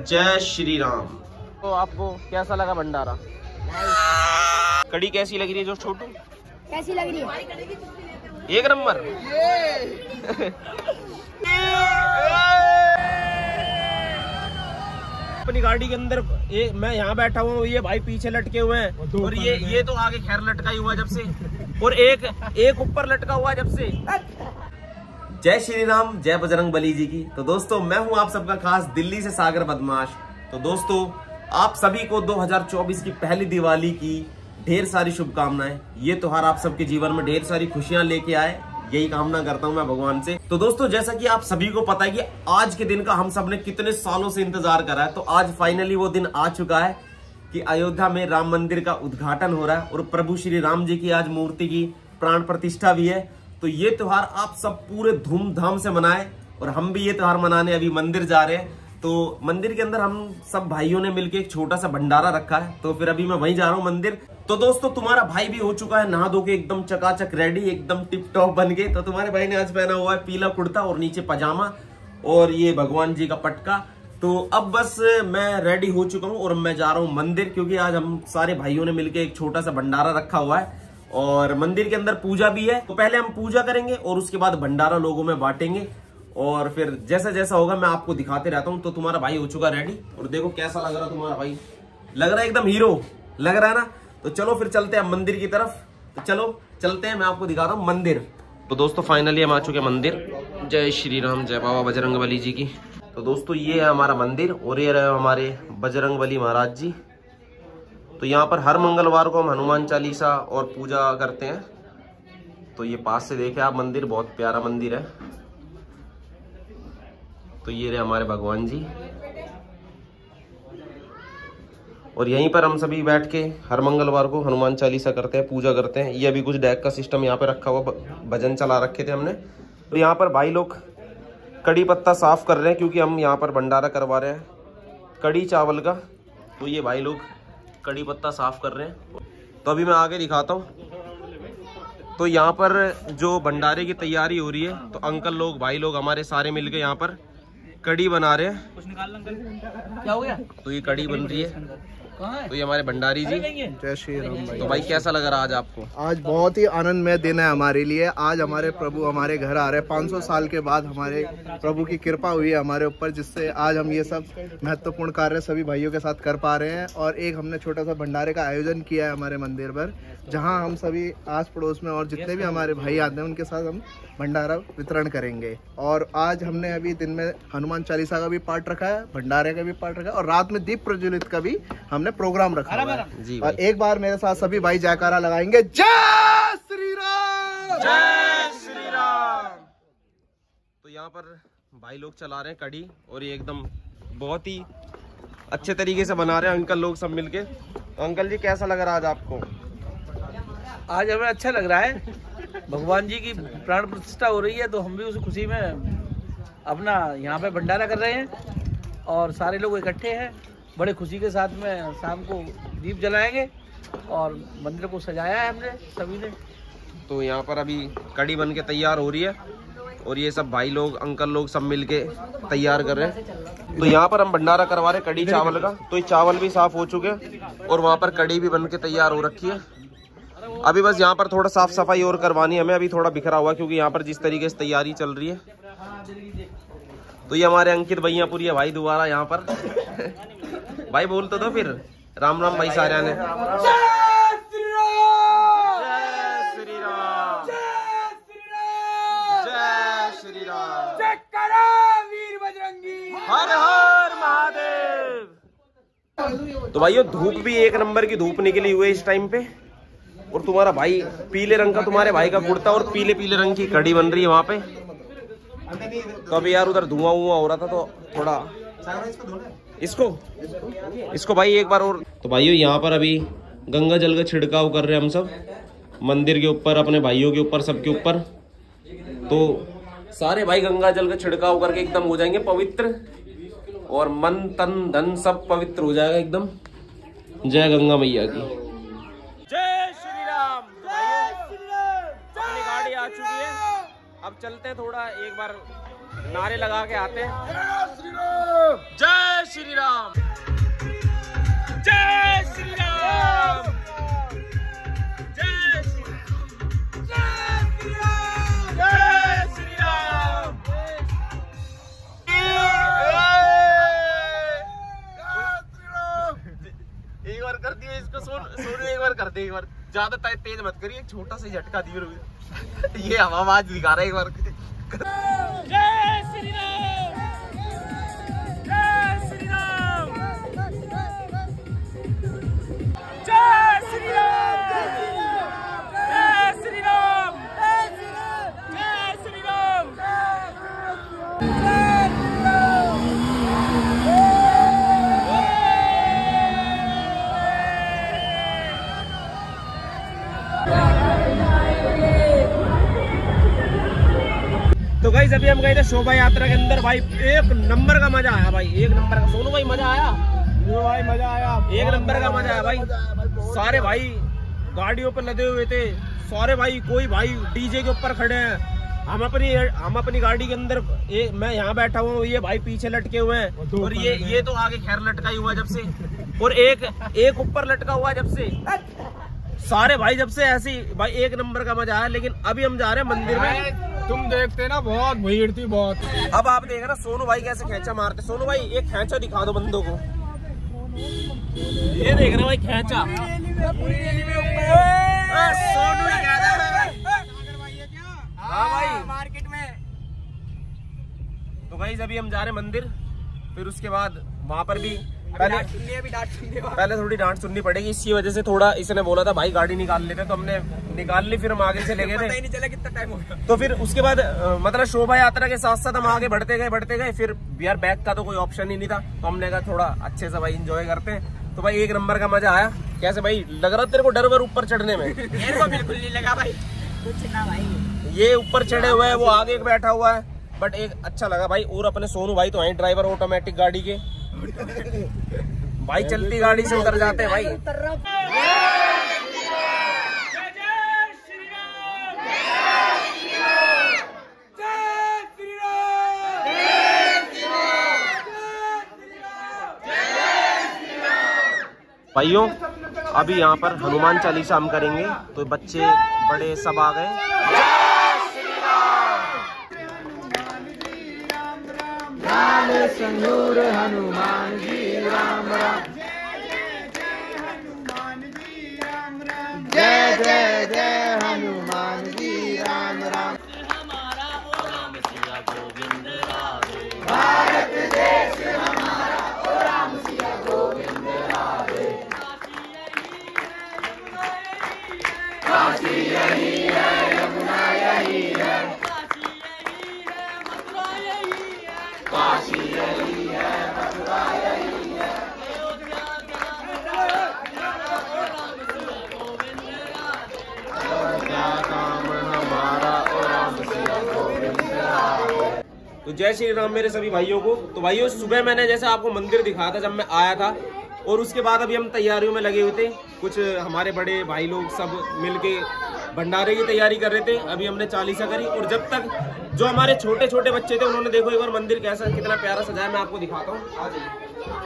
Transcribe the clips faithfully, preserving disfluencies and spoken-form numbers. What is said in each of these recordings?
जय श्री राम। तो आपको कैसा लगा भंडारा? कड़ी कैसी लग रही है जो छोटू? कैसी लग रही है? एक नंबर। अपनी गाड़ी के अंदर ये मैं यहाँ बैठा हूँ, ये भाई पीछे लटके हुए हैं और ये ये तो आगे खैर लटका ही हुआ जब से, और एक एक ऊपर लटका हुआ जब से। जय श्री राम, जय बजरंग बली जी की। तो दोस्तों मैं हूँ आप सबका खास दिल्ली से सागर बदमाश। तो दोस्तों आप सभी को दो हज़ार चौबीस की पहली दिवाली की ढेर सारी शुभकामनाएं। ये त्योहार आप सबके जीवन में ढेर सारी खुशियां लेके आए, यही कामना करता हूं मैं भगवान से। तो दोस्तों जैसा कि आप सभी को पता है कि आज के दिन का हम सब ने कितने सालों से इंतजार करा है, तो आज फाइनली वो दिन आ चुका है कि अयोध्या में राम मंदिर का उद्घाटन हो रहा है और प्रभु श्री राम जी की आज मूर्ति की प्राण प्रतिष्ठा भी है। तो ये त्योहार आप सब पूरे धूमधाम से मनाए और हम भी ये त्योहार मनाने अभी मंदिर जा रहे हैं। तो मंदिर के अंदर हम सब भाइयों ने मिलकर एक छोटा सा भंडारा रखा है, तो फिर अभी मैं वहीं जा रहा हूँ मंदिर। तो दोस्तों तुम्हारा भाई भी हो चुका है नहा धो के एकदम चकाचक रेडी, एकदम टिप टॉप बन के। तो तुम्हारे भाई ने आज पहना हुआ है पीला कुर्ता और नीचे पजामा और ये भगवान जी का पटका। तो अब बस मैं रेडी हो चुका हूँ और मैं जा रहा हूँ मंदिर, क्योंकि आज हम सारे भाइयों ने मिलकर एक छोटा सा भंडारा रखा हुआ है और मंदिर के अंदर पूजा भी है। तो पहले हम पूजा करेंगे और उसके बाद भंडारा लोगों में बांटेंगे और फिर जैसा जैसा होगा मैं आपको दिखाते रहता हूँ। तो तुम्हारा भाई हो चुका रेडी और देखो कैसा लग रहा तुम्हारा भाई, लग रहा है एकदम हीरो लग रहा है ना। तो चलो फिर चलते हैं मंदिर की तरफ। तो चलो चलते हैं, मैं आपको दिखाता हूँ मंदिर। तो दोस्तों फाइनली हम आ चुके हैं मंदिर। जय श्री राम, जय बाबा बजरंग बली जी की। तो दोस्तों ये है हमारा मंदिर और ये रहे हमारे बजरंग बली महाराज जी। तो यहाँ पर हर मंगलवार को हम हनुमान चालीसा और पूजा करते हैं। तो ये पास से देखे आप मंदिर, बहुत प्यारा मंदिर है। तो ये रहे हमारे भगवान जी और यहीं पर हम सभी बैठ के हर मंगलवार को हनुमान चालीसा करते हैं, पूजा करते हैं। ये अभी कुछ डेक का सिस्टम यहाँ पे रखा हुआ, भजन चला रखे थे हमने। तो यहाँ पर भाई लोग कड़ी पत्ता साफ कर रहे हैं, क्योंकि हम यहाँ पर भंडारा करवा रहे हैं कड़ी चावल का। तो ये भाई लोग कड़ी पत्ता साफ कर रहे हैं। तो अभी मैं आगे दिखाता हूँ। तो यहाँ पर जो भंडारे की तैयारी हो रही है, तो अंकल लोग भाई लोग हमारे सारे मिलके यहाँ पर कड़ी बना रहे हैं। कुछ निकाल अंकल, क्या हो गया? तो ये कड़ी बन रही है। तो ये हमारे भंडारी जी। जय श्री राम भाई। तो भाई कैसा लग रहा आज आपको? आज बहुत ही आनंदमय दिन है हमारे लिए। आज हमारे प्रभु हमारे घर आ रहे हैं। पाँच सौ साल के बाद हमारे प्रभु की कृपा हुई है हमारे ऊपर, जिससे आज हम ये सब महत्वपूर्ण कार्य सभी भाइयों के साथ कर पा रहे हैं। और एक हमने छोटा सा भंडारे का आयोजन किया है हमारे मंदिर पर, जहाँ हम सभी आस पड़ोस में और जितने भी हमारे भाई आते हैं उनके साथ हम भंडारा वितरण करेंगे। और आज हमने अभी दिन में हनुमान चालीसा का भी पाठ रखा है, भंडारे का भी पाठ रखा है और रात में दीप प्रज्वलित का भी हमने प्रोग्राम रखा है जी। और एक बार मेरे साथ सभी भाई जयकारा लगाएंगे, जय श्री राम, जय श्री राम। तो यहाँ पर भाई लोग चला रहे हैं कड़ी और ये एकदम बहुत ही अच्छे तरीके से बना रहे हैं अंकल लोग सब मिलके। तो अंकल जी कैसा लग रहा है आज आपको? आज हमें अच्छा लग रहा है। भगवान जी की प्राण प्रतिष्ठा हो रही है, तो हम भी उस खुशी में अपना यहाँ पे भंडारा कर रहे हैं और सारे लोग इकट्ठे हैं। बड़े खुशी के साथ में शाम को दीप जलाएंगे और मंदिर को सजाया है हमने सभी ने। तो यहाँ पर अभी कड़ी बन के तैयार हो रही है और ये सब भाई लोग अंकल लोग सब मिलके तैयार कर रहे हैं। तो यहाँ पर हम भंडारा करवा रहे हैं कड़ी चावल का। तो ये चावल भी साफ हो चुके हैं और वहाँ पर कड़ी भी बन के तैयार हो रखी है। अभी बस यहाँ पर थोड़ा साफ सफाई और करवानी है हमें, अभी थोड़ा बिखरा हुआ, क्योंकि यहाँ पर जिस तरीके से तैयारी चल रही है। तो ये हमारे अंकित भैयापुरी है भाई दोबारा यहाँ पर। भाई बोल तो दो फिर, राम राम भाई सारे ने। जय श्री राम, जय श्री राम, जय श्री राम, जय करा वीर बजरंगी, हर हर महादेव। तो भाइयों धूप भी एक नंबर की धूप निकली हुई है इस टाइम पे और तुम्हारा भाई पीले रंग का, तुम्हारे भाई का कुर्ता और पीले पीले रंग की कड़ी बन रही है वहां पे। तो अभी यार उधर धुआं धुआं हो रहा था, तो थोड़ा इसको इसको भाई एक बार और। तो भाइयों यहाँ पर अभी गंगा जल का छिड़काव कर रहे हैं हम सब मंदिर के ऊपर, अपने भाइयों के ऊपर, सबके ऊपर। तो सारे भाई गंगा जल का छिड़काव करके एकदम हो जाएंगे पवित्र और मन तन धन सब पवित्र हो जाएगा एकदम। जय गंगा मैया की। जय श्री राम। अपनी गाड़ी आ चुकी है, अब चलते हैं थोड़ा एक बार नारे लगा के आते हैं। जय श्री राम, जय श्री राम, जय श्री राम, जय श्री राम। एक बार कर दिए इसको, सोन सोनू एक बार कर दे, एक बार ज्यादा तेज मत करिए, छोटा सा झटका दिए। ये हम आवाज दिखा रहा है एक बार। जय श्री राम, जय श्री राम, जय श्री राम, जय श्री राम, जय श्री राम। तो गाइस अभी हम गए थे शोभा यात्रा के अंदर, भाई एक नंबर का मजा आया भाई, एक नंबर का। सोनू भाई मजा आया? भाई मजा आया, एक नंबर का मजा आया भाई। सारे भाई गाड़ियों पर लदे हुए थे, सारे भाई, कोई भाई डीजे के ऊपर खड़े हैं। हम अपनी हम अपनी गाड़ी के अंदर, एक मैं यहाँ बैठा हुआ हूँ, ये भाई पीछे लटके हुए हैं, और ये ये तो आगे खैर लटका ही हुआ जब से, और एक एक ऊपर लटका हुआ जब से। सारे भाई जब से ऐसी भाई एक नंबर का मजा आया। लेकिन अभी हम जा रहे हैं मंदिर में। तुम देखते ना, बहुत भीड़ थी बहुत। अब आप देख रहे सोनू भाई कैसे खेचा मारते। सोनू भाई एक खेचा दिखा दो बंदों को। ये देख रहे भाई खेचा। सोनू ही कह रहा है। हाँ भाई मार्केट में। तो भाई अभी हम जा रहे हैं मंदिर, फिर उसके बाद वहाँ पर भी पहले भी डांट सुनने पहले थोड़ी डांट सुननी पड़ेगी। इसी वजह से थोड़ा इसने बोला था भाई गाड़ी निकाल लेते, तो हमने निकाल ली। फिर हम आगे से ले गए थे, नहीं चला कितना टाइम हो गया। तो फिर उसके बाद मतलब शोभा यात्रा के साथ साथ हम आगे बढ़ते गए बढ़ते गए फिर यार बैग का तो कोई ऑप्शन ही नहीं था, तो हमने कहा थोड़ा अच्छे से भाई एंजॉय करते हैं। तो भाई एक नंबर का मजा आया। कैसे भाई लग रहा तेरे को डर वर ऊपर चढ़ने में? मेरे को बिल्कुल नहीं लगा भाई, कुछ ना भाई। ये ऊपर चढ़े हुए हैं, वो आगे बैठा हुआ है, बट एक अच्छा लगा भाई। और अपने सोनू भाई तो हैं ड्राइवर ऑटोमेटिक गाड़ी के भाई, चलती गाड़ी से उतर जाते हैं भाई। भाइयों अभी यहाँ पर हनुमान चालीसा हम करेंगे, तो बच्चे बड़े सब आ गए। संगूर हनुमान जी राम राम, जय जय जय हनुमान जी राम राम। हमारा ओ राम सिया गोविंद राधे, भारत देश हमारा ओ राम सिया गोविंद राधे। काशी यही है, यमुना यही है, काशी यही है, मथुरा यही है। तो जय श्री राम मेरे सभी भाइयों को। तो भाइयों सुबह मैंने जैसे आपको मंदिर दिखाया था जब मैं आया था, और उसके बाद अभी हम तैयारियों में लगे हुए थे। कुछ हमारे बड़े भाई लोग सब मिलके भंडारे की तैयारी कर रहे थे। अभी हमने चालीसा करी, और जब तक जो हमारे छोटे छोटे बच्चे थे उन्होंने देखो एक बार मंदिर कैसा कितना प्यारा सजाया, मैं आपको दिखाता हूँ। आ जाइए,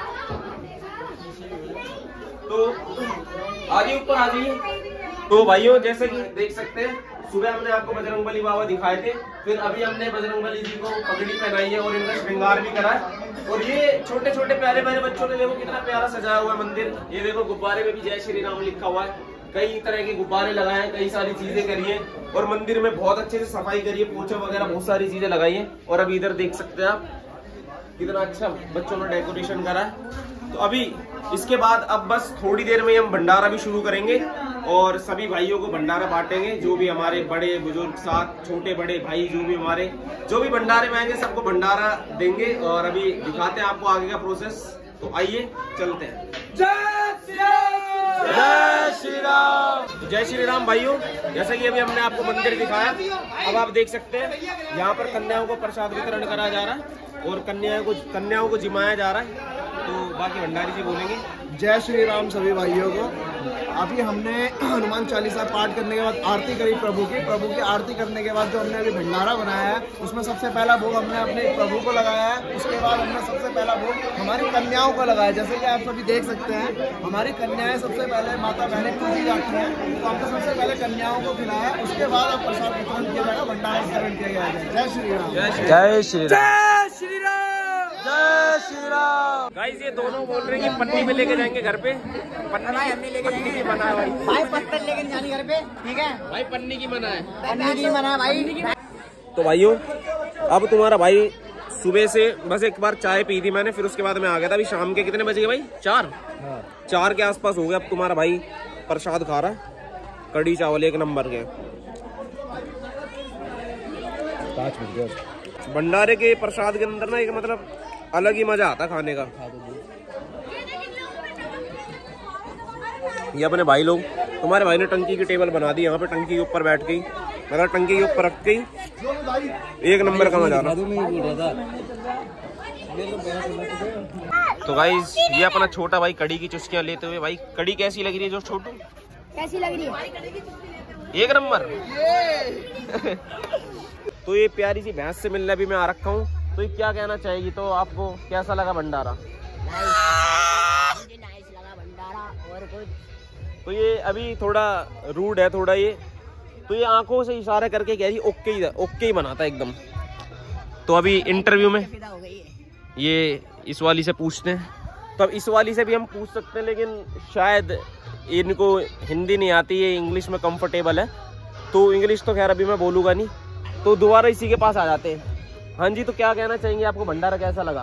तो आइए ऊपर आ जाइए। तो भाइयों जैसे कि देख सकते हैं सुबह हमने आपको बजरंगबली बाबा दिखाए थे, फिर अभी हमने बजरंगबली जी को पगड़ी पहनाई है और इनका श्रृंगार भी करा है। और ये छोटे छोटे प्यारे प्यारे बच्चों ने देखो कितना प्यारा सजाया हुआ है मंदिर। ये देखो गुब्बारे में भी जय श्री राम लिखा हुआ है, कई तरह के गुब्बारे लगाए हैं, कई सारी चीजें करी है, और मंदिर में बहुत अच्छे से सफाई करी है, पोछा वगैरह बहुत सारी चीजें लगाई है। और अभी इधर देख सकते हैं आप कितना अच्छा बच्चों ने डेकोरेशन करा है। तो अभी इसके बाद अब बस थोड़ी देर में हम भंडारा भी शुरू करेंगे, और सभी भाइयों को भंडारा बांटेंगे। जो भी हमारे बड़े बुजुर्ग साथ छोटे बड़े भाई जो भी हमारे जो भी भंडारे में आएंगे सबको भंडारा देंगे। और अभी दिखाते हैं आपको आगे का प्रोसेस, तो आइए चलते हैं। जय श्री राम, जय श्री राम, जय श्री राम भाइयों। जैसा कि अभी हमने आपको मंदिर दिखाया, अब आप देख सकते हैं यहाँ पर कन्याओं को प्रसाद वितरण करा जा रहा है और कन्याओं को कन्याओं को जिमाया जा रहा है। तो बाकी भंडारी जी बोलेंगे। जय श्री राम सभी भाइयों को। अभी हमने हनुमान चालीसा पाठ करने के बाद आरती करी प्रभु की प्रभु की आरती करने के बाद जो हमने अभी भंडारा बनाया है उसमें सबसे पहला भोग हमने अपने प्रभु को लगाया है। उसके बाद हमने सबसे पहला भोग हमारी कन्याओं को लगाया। जैसे कि आप सभी देख सकते हैं हमारी कन्याएं सबसे पहले माता बहनें पूजी जाती हैं, तो हमने सबसे पहले कन्याओं को खिलाया। उसके बाद अब प्रसाद वितरण किया जाएगा, भंडारा वितरण किया जाएगा। जय श्री राम। जय श्री राम। जय श्री राम। जय श्री राम। गाइस ये दोनों बोल रहे हैं कि पन्नी में लेके जाएंगे घर पे। पन्नी हमने लेके पन्नी की मना है भाई। भाई पत्थर लेके जानी घर पे, ठीक है भाई पन्नी की मना है। पन्नी की मना है भाई। तो भाइयों अब तुम्हारा भाई सुबह से बस एक बार चाय पी थी मैंने, फिर उसके बाद मैं आ गया था। अभी शाम के कितने बजे भाई? चार चार के आसपास हो गया। अब तुम्हारा भाई प्रसाद खा रहा है, कड़ी चावल एक नंबर के। भंडारे के प्रसाद के अंदर ना एक मतलब अलग ही मजा आता खाने का। ये अपने भाई लोग, तुम्हारे भाई ने टंकी की टेबल बना दी यहाँ पे, टंकी के ऊपर बैठ गई, मगर टंकी के ऊपर रख गई, एक नंबर का मजा। तो गाइस ये अपना छोटा भाई कड़ी की चुस्कियां लेते हुए। भाई कड़ी कैसी लग रही है जो छोटू? कैसी लग रही है? एक नंबर। तो ये प्यारी सी भैंस से मिलने भी मैं आ रखा हूँ, तो ये क्या कहना चाहेगी? तो आपको कैसा लगा भंडारा? मुझे नाइस लगा भंडारा। और कुछ तो ये अभी थोड़ा रूड है थोड़ा ये, तो ये आंखों से इशारा करके कह रही ओके ही ओके ही बनाता एकदम। तो अभी इंटरव्यू में फिदा हो गई है। ये इस वाली से पूछते हैं, तो अब इस वाली से भी हम पूछ सकते हैं, लेकिन शायद इनको हिंदी नहीं आती, ये इंग्लिश में कंफर्टेबल है। तो इंग्लिश तो खैर अभी मैं बोलूँगा नहीं, तो दोबारा इसी के पास आ जाते हैं। हाँ जी, तो क्या कहना चाहेंगे? आपको भंडारा कैसा लगा?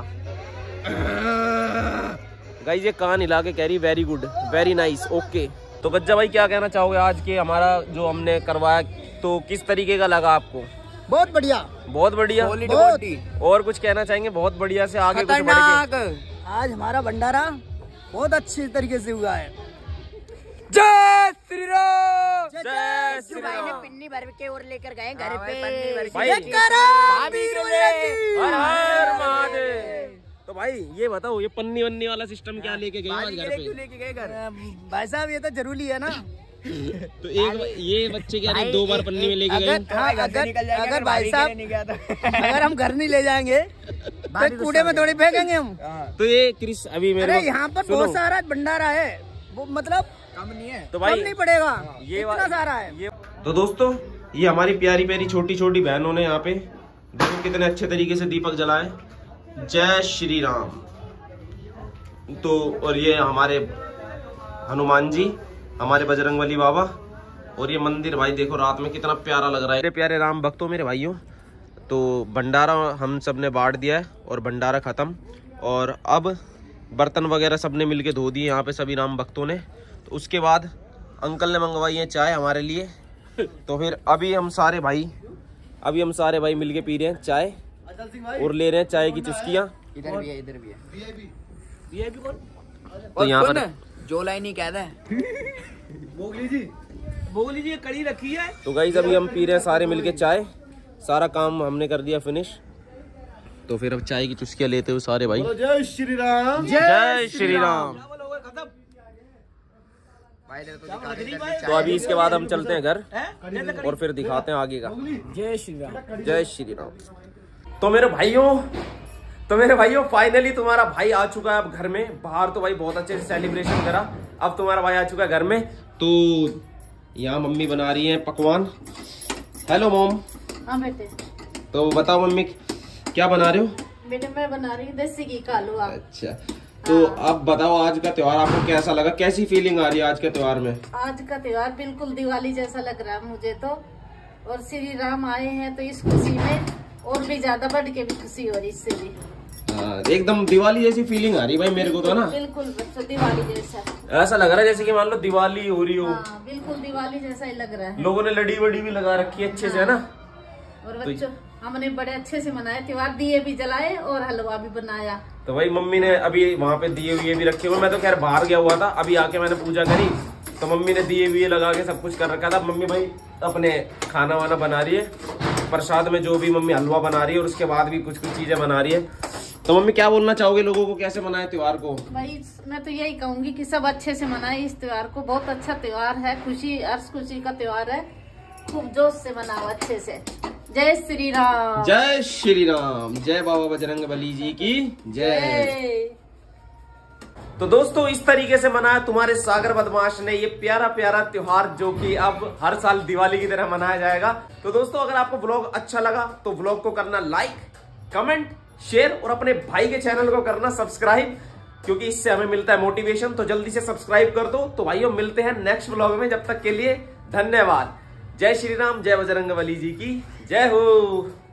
गाइस ये कान हिला के कह रही very good, very nice, okay. तो गज्जा भाई क्या कहना चाहोगे? आज के हमारा जो हमने करवाया तो किस तरीके का लगा आपको? बहुत बढ़िया, बहुत बढ़िया। बहुत। और कुछ कहना चाहेंगे? बहुत बढ़िया से आगे कुछ बढ़ के। आज हमारा भंडारा बहुत अच्छी तरीके से हुआ है। जय श्री राम। जय श्री भाई ने राम। पिन्नी भर के और लेकर गए घर पे। भाई ये करो, वीर वजह हर हर महादेव। तो भाई ये बताओ, ये पन्नी वन्नी वाला सिस्टम क्या लेके गए आज घर पे? लेके गए घर? भाई साहब ये तो जरूरी है ना। तो एक ये बच्चे क्या रहे, दो बार पन्नी में लेके गए? अगर हाँ, अगर अगर भाई साहब अगर हम घर नहीं ले जाएंगे तो कूड़े में थोड़ी फेंकेंगे हम। तो ये क्रिस अभी मेरे अरे यहाँ पर बहुत सारा भंडारा है, वो मतलब कम नहीं है, तो भाई कम नहीं पड़ेगा, ये इतना सारा है। ये तो दोस्तों ये हमारी प्यारी प्यारी छोटी छोटी बहनों ने यहाँ पे देखो कितने अच्छे तरीके से दीपक जलाए। जय श्री राम। तो और ये हमारे हनुमान जी, हमारे बजरंगबली बाबा, और ये मंदिर भाई देखो रात में कितना प्यारा लग रहा है। मेरे प्यारे राम भक्तों, मेरे भाइयों, तो भंडारा हम सब ने बांट दिया है और भंडारा खत्म, और अब बर्तन वगैरह सबने मिलके धो दिए यहाँ पे सभी राम भक्तों ने। तो उसके बाद अंकल ने मंगवाई है चाय हमारे लिए। तो फिर अभी हम सारे भाई अभी हम सारे भाई मिलके पी रहे हैं चाय और ले रहे हैं चाय की चुस्कियाँ। इधर भी है, इधर भी है। तो यहाँ पर जो लाइन ही कहता है बोगली जी, बोगली जी कड़ी रखी है। तो गाइस अभी हम पी रहे हैं सारे मिलके चाय, सारा काम हमने कर दिया फिनिश। तो फिर अब चाय की चुस्कियाँ लेते हुए सारे भाई जय श्री राम। जय श्री राम। तो अभी इसके बाद हम चलते हैं घर और फिर दिखाते हैं आगे का। जय श्री राम। जय श्री राम। तो मेरे भाइयों तो मेरे भाइयों फाइनली तुम्हारा भाई आ चुका है अब घर में। बाहर तो भाई बहुत अच्छे से सेलिब्रेशन करा, अब तुम्हारा भाई आ चुका है घर में। तो यहाँ मम्मी बना रही है पकवान। Hello mom. हाँ बेटे। तो बताओ मम्मी क्या बना रहे हो? बेटे मैं बना रही हूँ देसी घी का हलवा। अच्छा, तो अब बताओ आज का त्योहार आपको कैसा लगा, कैसी फीलिंग आ रही है आज के त्योहार में? आज का त्योहार बिल्कुल दिवाली जैसा लग रहा है मुझे तो, और श्री राम आए हैं तो इस खुशी में और भी ज्यादा बढ़ के भी खुशी हो रही इससे भी। हाँ, एकदम दिवाली जैसी फीलिंग आ रही भाई मेरे को तो ना, बिल्कुल बच्चों दिवाली जैसा ऐसा लग रहा है जैसे कि मान लो दिवाली हो रही हो। हाँ, बिल्कुल दिवाली जैसा ही लग रहा है। लोगों ने लड़ी वड़ी भी लगा रखी है अच्छे से, है ना? और बच्चों हमने बड़े अच्छे से मनाया त्योहार, दिए भी जलाए और हलवा भी बनाया। तो भाई मम्मी ने अभी वहाँ पे दिए हुए भी रखे हुए, मैं तो खैर बाहर गया हुआ था, अभी आके मैंने पूजा करी तो मम्मी ने दिए हुए लगा के सब कुछ कर रखा था। मम्मी भाई अपने खाना वाना बना रही है, प्रसाद में जो भी मम्मी हलवा बना रही है और उसके बाद भी कुछ कुछ चीजें बना रही है। तो मम्मी क्या बोलना चाहोगे लोगों को, कैसे मनाए त्योहार को? भाई मैं तो यही कहूंगी कि सब अच्छे से मनाए इस त्योहार को। बहुत अच्छा त्योहार है, खुशी हर्ष खुशी का त्योहार है। खूब जोश से मनाओ अच्छे से। जय श्री राम। जय श्री राम। जय बाबा बजरंगबली जी की जय। तो दोस्तों इस तरीके से मनाया तुम्हारे सागर बदमाश ने ये प्यारा प्यारा त्योहार, जो कि अब हर साल दिवाली की तरह मनाया जाएगा। तो दोस्तों अगर आपको व्लॉग अच्छा लगा तो व्लॉग को करना लाइक, कमेंट, शेयर और अपने भाई के चैनल को करना सब्सक्राइब, क्योंकि इससे हमें मिलता है मोटिवेशन। तो जल्दी से सब्सक्राइब कर दो। तो भाइयों मिलते हैं नेक्स्ट व्लॉग में, जब तक के लिए धन्यवाद। जय श्री राम। जय बजरंगबली जी की जय हो।